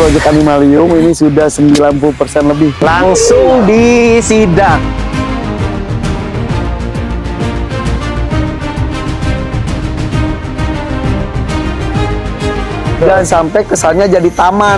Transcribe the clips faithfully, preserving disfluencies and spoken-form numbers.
proyek Animalium ini sudah sembilan puluh persen lebih. Langsung disidak. Dan sampai kesannya jadi taman.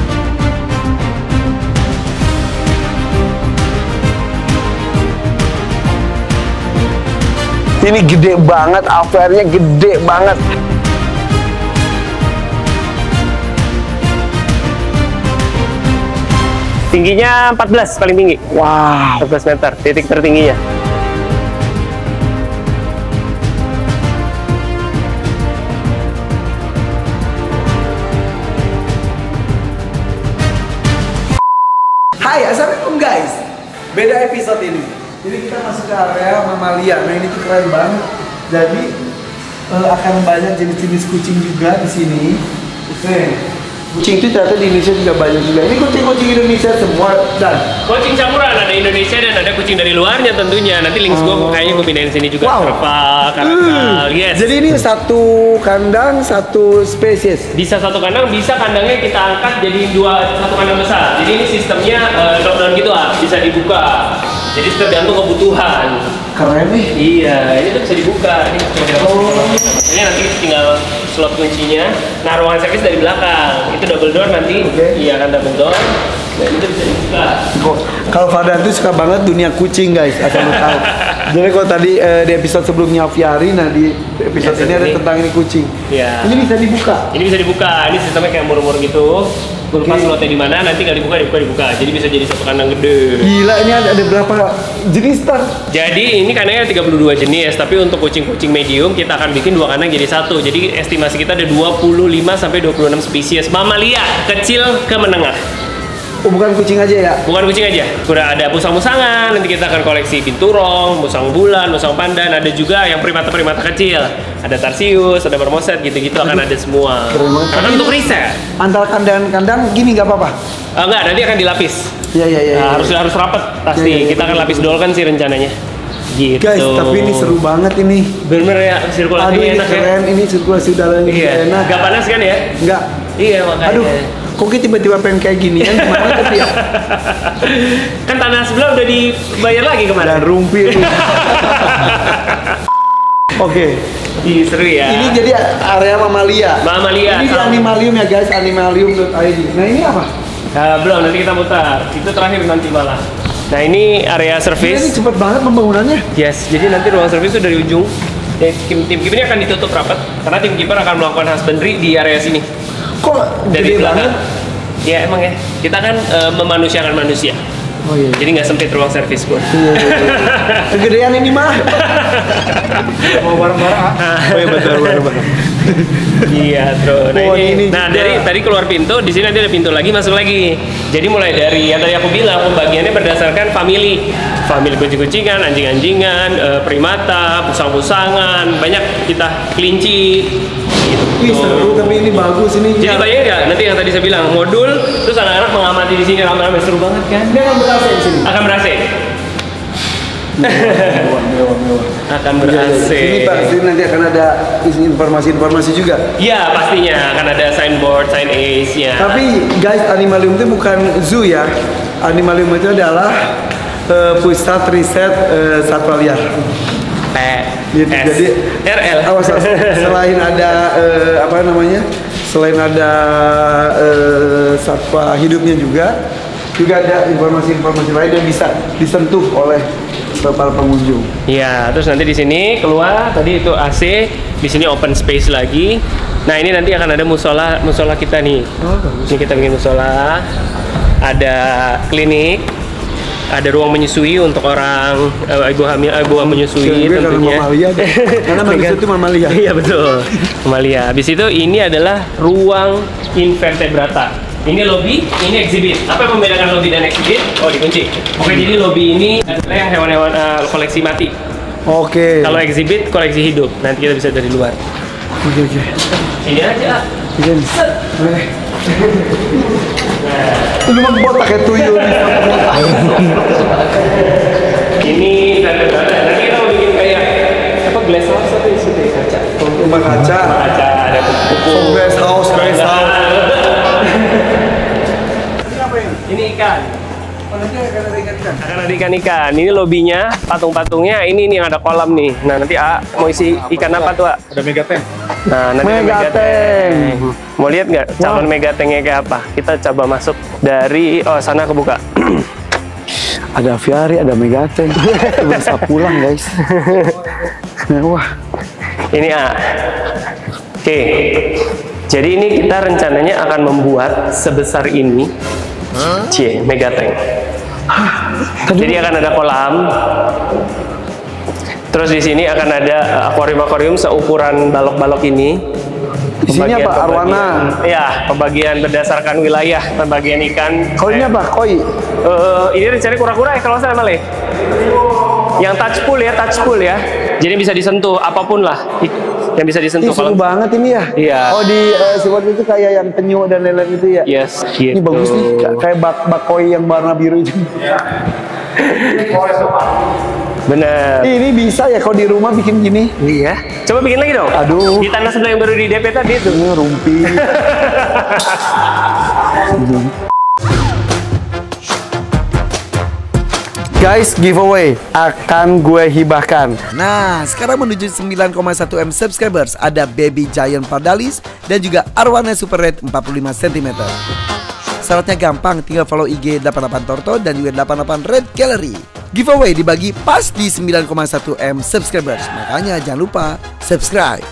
Ini gede banget, affairnya gede banget. Tingginya empat belas paling tinggi. Wow. empat belas meter, titik tertingginya. Hai, assalamualaikum guys. Beda episode ini. Jadi kita masuk ke area mamalia. Nah ini tuh keren banget. Jadi uh, akan banyak jenis-jenis kucing juga di sini. Oke. Kucing itu ternyata di Indonesia juga banyak juga. Ini kucing-kucing Indonesia semua dan kucing campuran, ada Indonesia dan ada kucing dari luarnya tentunya. Nanti links gue oh. kayaknya gue pindahin sini juga. Wow. Serval, karakal, yes. Jadi ini satu kandang, satu spesies. Bisa satu kandang, bisa kandangnya kita angkat jadi dua satu kandang besar. Jadi ini sistemnya uh, drop down gitu ah, bisa dibuka. Jadi tergantung kebutuhan. Keren nih. Iya, ini tuh bisa dibuka. Ini oh. Ini nanti tinggal slot kuncinya. Nah, ruangan servis dari belakang. Itu double door nanti. Okay. Iya kan double door. Nah, itu bisa dibuka. Oh, kalau Fardan tuh suka banget dunia kucing guys, asal lo tahu. Jadi kalau tadi eh, di episode sebelumnya Fiari, nah di episode ya, ini ada ini. tentang ini kucing. Iya. Ini bisa dibuka. Ini bisa dibuka. Ini sistemnya kayak mur-mur gitu. Gue lupa Okay. slotnya di mana. Nanti kalau dibuka, dibuka, dibuka. Jadi bisa jadi satu kandang gede. Gila, ini ada, ada berapa jenis tar? Jadi ini kandangnya tiga puluh dua jenis, tapi untuk kucing-kucing medium kita akan bikin dua kandang jadi satu. Jadi estimasi kita ada dua puluh lima sampai dua puluh enam spesies mamalia kecil ke menengah. Oh, bukan kucing aja ya? Bukan kucing aja. Udah ada musang-musangan, nanti kita akan koleksi binturong, musang bulan, musang pandan, ada juga yang primata-primata kecil. Ada tarsius, ada marmoset gitu-gitu akan ada semua. Keren banget. Karena untuk riset. Antara kandang-kandang gini nggak apa-apa? Uh, enggak, nanti akan dilapis. Iya, iya, iya. Nah, ya. harus harus rapat pasti. Ya, ya, ya, kita akan ya, lapis ya. dol kan sih rencananya. Gitu. Guys, tapi ini seru banget ini. Bener ya, sirkulasinya Aduh, ini enak keren, ya. ini sirkulasi udaranya Iya. enak. Gak panas kan ya? Enggak. Iya makanya. Aduh, kok kita tiba-tiba pengen kayak ginian gimana tapi ya? Kan tanah sebelah udah dibayar lagi kemarin. Dan rumpi ini. Oke. Ih, seru ya. Ini jadi area mamalia. Mamalia. Ini di Sama. Animalium ya guys, animalium dot i d. Nah ini apa? Nah, belum, nanti kita mutar. Itu terakhir nanti malah. Nah, ini area Ini service. cepet banget pembangunannya. Yes, jadi nanti ruang servis itu dari ujung. Dan tim tim keeper ini akan ditutup rapat karena tim keeper akan melakukan husbandry di area sini. Kok Dari gede belakang. banget? Ya emang ya. Kita kan uh, memanusiakan manusia. Oh iya. Jadi nggak sempit ruang servis pun. Iya, iya, iya. Kegedean ini mah. Mau bareng-bareng ah. Oh iya betul bareng-bareng. Iya, bro. Nah, Oh, ini, ini nah juga. dari tadi keluar pintu, di sini nanti ada pintu lagi masuk lagi. Jadi mulai dari yang tadi aku bilang pembagiannya berdasarkan family, family kucing-kucingan, anjing-anjingan, eh, primata, pusang-pusangan, banyak kita kelinci. Gitu. Wih seru tapi ini bagus ini. Jadi bayangin nggak nanti yang tadi saya bilang modul, terus anak-anak mengamati di sini rame-rame seru banget kan? Ini akan berasa di sini. Akan ber-A C. Mewah, mewah, mewah. Akan ber-A C. Ini pasti nanti akan ada informasi-informasi juga. Iya pastinya akan ada signboard, sign ace-nya. Tapi guys, Animalium itu bukan zoo ya. Animalium itu adalah uh, pusat riset uh, satwa liar. P Gitu, S jadi R L. awas, awas. Selain ada uh, apa namanya? Selain ada uh, satwa hidupnya juga, juga ada informasi-informasi lain yang bisa disentuh oleh para pengunjung. Iya, terus nanti di sini keluar tadi itu A C, di sini open space lagi. Nah ini nanti akan ada musola musola kita nih. Oh, bagus. Ini kita bikin musola, ada klinik, ada ruang menyusui untuk orang uh, ibu hamil, ibu menyusui Gue karena tentunya. mamalia deh. Karena manusia itu mamalia. Iya betul, mamalia. Habis itu ini adalah ruang invertebrata. Ini lobby, ini exhibit. Apa yang membedakan lobby dan exhibit? Oh dikunci. Oke, jadi lobby ini adalah yang hewan-hewan uh, koleksi mati. Oke. Kalau exhibit koleksi hidup. Nanti kita bisa dari luar. Oke oke. Ini aja. Iya. Lu mah botak kayak tuyul. Ini tanda-tanda. Nanti kita mau bikin kayak apa glass house atau isi dari kaca? Rumah kaca. Kaca ada kuku. Oh, glass house, glass house. Oh, nanti akan ada ikan-ikan. Akan ada ikan-ikan. Ini lobinya, patung-patungnya. Ini nih yang ada kolam nih. Nah nanti A mau isi ikan apa tuh A? Ada megatank. Nah nanti ada Megatank. Mau lihat nggak calon megatanknya kayak apa? Kita coba masuk dari oh sana kebuka. Ada aviari, ada megatank. Bisa pulang guys. Wah. Ini A. Oke. Jadi ini kita rencananya akan membuat sebesar ini. Cie, megatank. Jadi akan ada kolam. Terus di sini akan ada akuarium-akuarium seukuran balok-balok ini. Di sini apa? Arwana. Ya, pembagian berdasarkan wilayah, pembagian ikan. Koi ini apa? Koi. Uh, ini rencananya kura-kura ya kalau saya malah. Yang touch pool ya, touch pool ya. Jadi bisa disentuh apapun lah yang bisa disentuh. Ini seru banget ini ya. Iya. Oh di uh, Seaworld itu kayak yang penyu dan lain-lain itu ya. Yes. Ini gitu. bagus nih, kayak bak bak koi yang warna biru itu. Bener. Ini bisa ya kalau di rumah bikin gini. Iya. Coba bikin lagi dong. Aduh. Di tanah sebelah yang baru di D P tadi itu. Ini rumpi. Guys, giveaway akan gue hibahkan. Nah, sekarang menuju sembilan koma satu M subscribers ada Baby Giant Pardalis dan juga Arwana Super Red empat puluh lima sentimeter. Syaratnya gampang, tinggal follow I G delapan puluh delapan Torto dan juga delapan puluh delapan Red Gallery. Giveaway dibagi pas di sembilan koma satu M subscribers, makanya jangan lupa subscribe.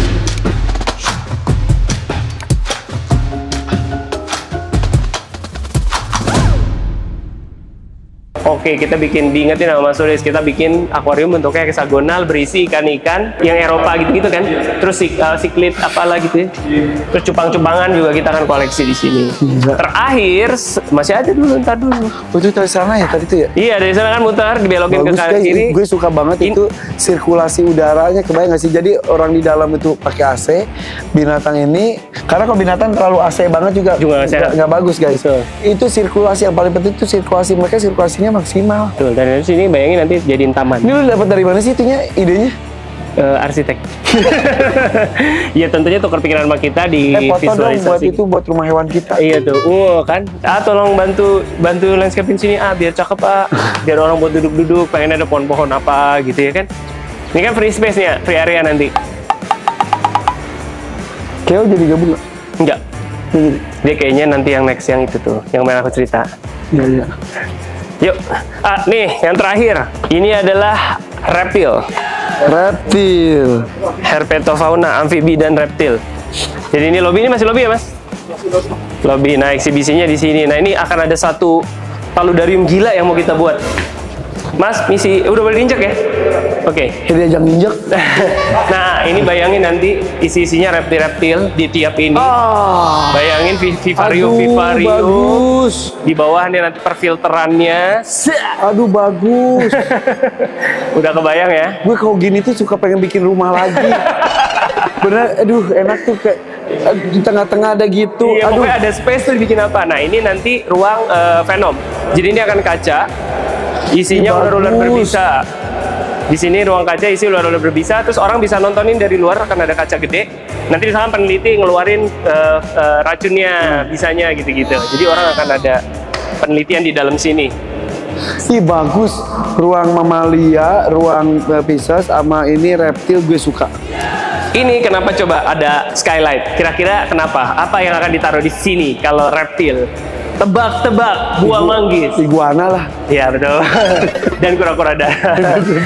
Oke, kita bikin, diingetin sama Mas Suris, kita bikin akuarium bentuknya heksagonal berisi ikan-ikan yang Eropa gitu-gitu kan. Terus uh, siklit apalah gitu ya. Terus cupang-cupangan juga kita akan koleksi di sini. Terakhir masih ada dulu, entar dulu. Oh, itu dari sana ya tadi itu ya? Iya, dari sana kan muter, dibelokin Bagus, ke kanan guys. kiri. Gue suka banget In itu sirkulasi udaranya, kebayang nggak sih? Jadi orang di dalam itu pakai A C, binatang ini karena kalau binatang terlalu A C banget juga Juga nggak sehat. nggak bagus guys. Betul. Itu sirkulasi yang paling penting itu sirkulasi mereka sirkulasinya maksimal. Tuh, dari sini bayangin nanti jadiin taman. Ini lu dapat dari mana sih itunya idenya? Uh, arsitek. Ya tentunya tukar pikiran sama kita di Eh foto dong visualisasi. buat itu buat rumah hewan kita. Iya tuh, uh kan. Ah tolong bantu bantu landscaping sini ah biar cakep ah, biar orang buat duduk-duduk. Pengen ada pohon-pohon apa gitu ya kan. Ini kan free space nya, free area nanti. Keo jadi gabung nggak? Enggak. Jadi. Dia kayaknya nanti yang next yang itu tuh, yang main aku cerita. Iya iya. Yuk, ah nih yang terakhir. Ini adalah reptil. Reptil. Herpetofauna, amfibi dan reptil. Jadi ini lobby, ini masih lobby ya mas? Lobby. Nah eksibisinya di sini. Nah ini akan ada satu paludarium gila yang mau kita buat. Mas, misi udah boleh diinjak ya? Oke. Okay. Jadi ajang injek. Nah ini bayangin nanti isi-isinya reptil-reptil di tiap ini. Ah. Bayangin vi- vivarium, Aduh, vivarium. bagus. Di bawah nih nanti perfilterannya. Aduh bagus. Udah kebayang ya? Gue kalau gini tuh suka pengen bikin rumah lagi. Bener, aduh enak tuh kayak aduh, di tengah-tengah ada gitu. Iya, aduh. pokoknya ada space tuh bikin apa. Nah ini nanti ruang uh, Venom. Jadi ini akan kaca. Isinya Ih, ular-ular bagus. berbisa. Di sini ruang kaca isi ular-ular berbisa. Terus orang bisa nontonin dari luar, akan ada kaca gede. Nanti misalkan peneliti ngeluarin uh, uh, racunnya, bisanya gitu-gitu. Jadi orang akan ada penelitian di dalam sini. Ih bagus. Ruang mamalia, ruang uh, Pisces sama ini reptil gue suka. Ini kenapa coba ada skylight? Kira-kira kenapa? Apa yang akan ditaruh di sini kalau reptil? Tebak-tebak, buah Igu- manggis. Iguana lah. Iya betul. Dan kura-kura darat.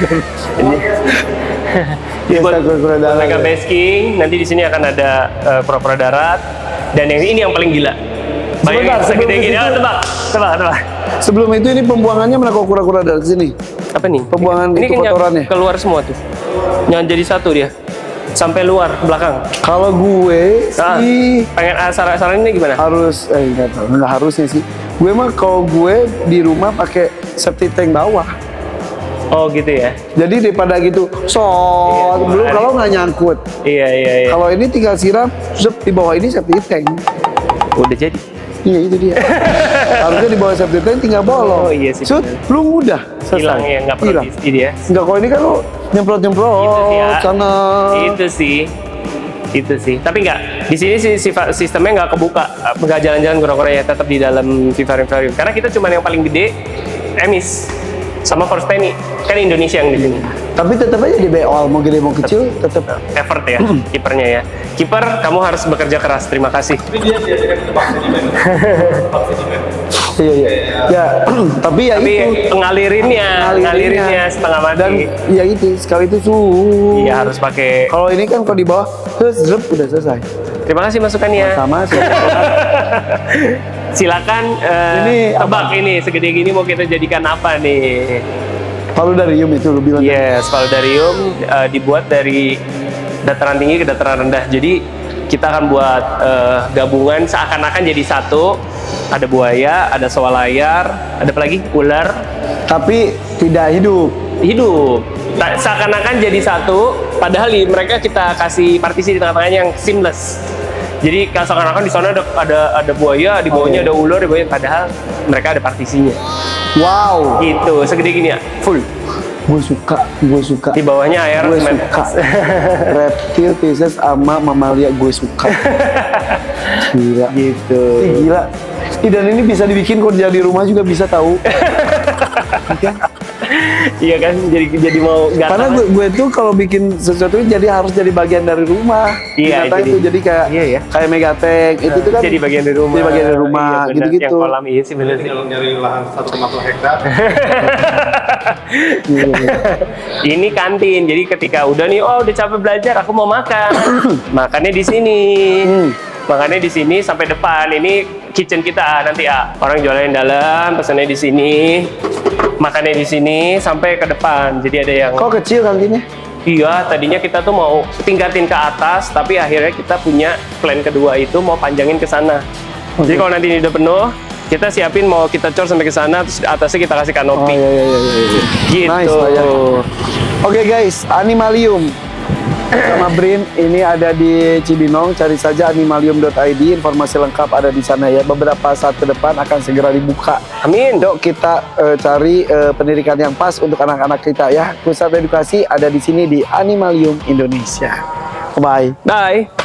Biasa buat kura-kura darat. mereka basking, nanti di sini akan ada uh, kura-kura darat. Dan yang ini yang paling gila. Bayangin Sebentar, segede sebelum gini. itu- Ah, tebak, tebak, tebak. Sebelum itu ini pembuangannya mana kok kura-kura dari sini? Apa nih? Pembuangan ini itu kan kotorannya. keluar semua tuh. Jangan jadi satu dia. Sampai luar ke belakang. Kalau gue Nah, sih pengen ah, saran ini gimana? harus eh nggak tahu nggak harusnya sih. Gue mah kalau gue di rumah pakai septic tank bawah. Oh gitu ya. Jadi daripada gitu, so Iya, belum ada. kalau nggak nyangkut. Iya iya iya. Kalau ini tinggal siram, zup, di bawah ini septic tank. Udah jadi. Iya itu dia. Harusnya di bawah septic tank tinggal bolong. Oh, iya sih, Sut, bener. lu mudah. Selesai. Hilang ya, nggak perlu Hilang. di ini ya. Enggak, kalau ini kan lu nyemprot-nyemprot Itu sih ya. sana. Itu sih. Itu sih. Tapi nggak, di sini sih sifat sistemnya nggak kebuka, nggak jalan-jalan kura-kura ya, tetap di dalam vivarium. Karena kita cuma yang paling gede, Emis sama Forsteni, kan Indonesia yang di sini. Tapi tetap aja di B O L, mau gede mau kecil tetap effort ya, kipernya ya. Kiper, kamu harus bekerja keras. Terima kasih. Iya iya. Ya, tapi ya Tapi itu ngalirinnya, Ngalirinnya. ngalirinnya setengah mati. dan ya itu sekali itu suhu. Iya harus pakai. Kalau ini kan kalau di bawah, terus zrep, udah selesai. Terima kasih masukannya. Sama sih. Silakan eh, Ini tebak ini segede gini mau kita jadikan apa nih? Paludarium itu lu bilang. Yes, paludarium eh, dibuat dari dataran tinggi ke dataran rendah. Jadi kita akan buat eh, gabungan seakan-akan jadi satu. Ada buaya, ada swalayan, ada apa lagi? Ular. Tapi tidak hidup. Hidup. Ta- Seakan-akan jadi satu. Padahal di mereka kita kasih partisi di tengah-tengahnya yang seamless. Jadi kalau seakan-akan di sana ada ada, ada buaya, di bawahnya Oke. ada ular, di bawahnya padahal mereka ada partisinya. Wow. Gitu, segede gini ya, full. Gue suka, gue suka. Di bawahnya air Gue semen. suka. Reptil, Pisces, sama mamalia gue suka. Gila. Gitu. Ih, gila. Ih, dan ini bisa dibikin kerja di rumah juga bisa tahu. Iya kan, jadi jadi mau gatal. Karena gue, gue tuh kalau bikin sesuatu ini jadi harus jadi bagian dari rumah. Iya, Binatang itu itu dia. jadi kayak Iya, ya. kayak Megatek itu tuh kan jadi bagian dari rumah. Jadi bagian dari rumah Iya, benar. gitu-gitu. Yang kolam iya sih benar sih. Kalau nyari lahan satu koma satu hektar, Iya, iya. Ini kantin. Jadi ketika udah nih, oh udah capek belajar, aku mau makan. Makannya di sini. Hmm. Makannya di sini sampai depan. Ini kitchen kita nanti ya. Orang jualan dalam, pesannya di sini. Makannya di sini sampai ke depan. Jadi ada yang Kok kecil kantinnya? iya, tadinya kita tuh mau tingkatin ke atas, tapi akhirnya kita punya plan kedua itu mau panjangin ke sana. Jadi kalau nanti ini udah penuh, kita siapin mau kita cor sampai ke sana, terus atasnya kita kasih Oh kanopi. iya iya iya iya. Gitu. Nice lah ya. Oke guys, Animalium sama Brin ini ada di Cibinong, cari saja animalium dot i d, informasi lengkap ada di sana ya. Beberapa saat ke depan akan segera dibuka. Amin. Dok, kita eh, cari eh, pendidikan yang pas untuk anak-anak kita ya. Pusat edukasi ada di sini di Animalium Indonesia. Bye. Bye.